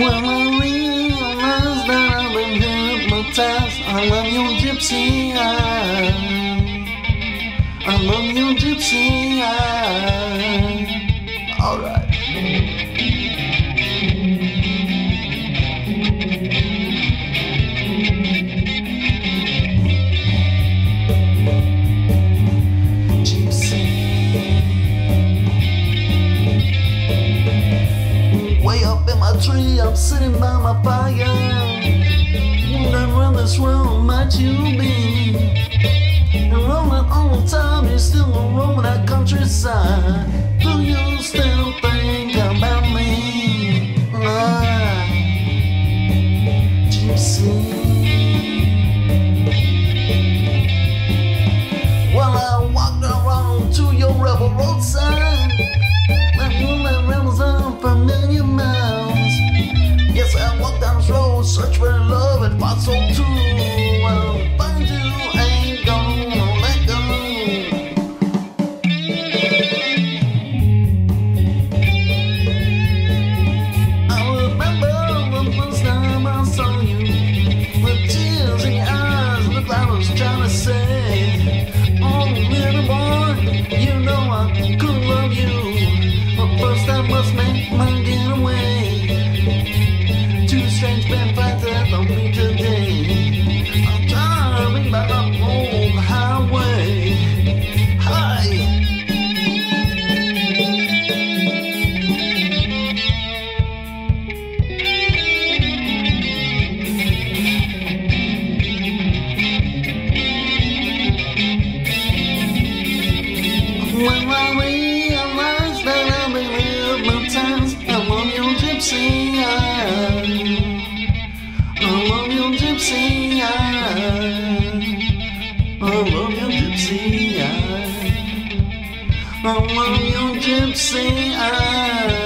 Well, I realize that I've been hypnotized. I love you, Gypsy. I love you, Gypsy. Alright. Tree, I'm sitting by my fire, wondering where this world might you be. And rolling all the time, you're still roaming that countryside. Do you still think about me? Gypsy. Well, I walked around to your rebel roadside. That woman rambles on for a million miles. Yes, I walked down this road, search for love and fought so true. Well, find you ain't gonna let go. I remember the first time I saw you, with tears in your eyes, looked like I was trying to say, oh, little boy, you know I could love you, but first I must make my getaway. Two strange band fights that don't meet today. I'm driving back up on the highway. Hi. When I realize that I've been hypnotized, I love you, Gypsy. I love you, Gypsy. I love you, Gypsy. I love you, Gypsy.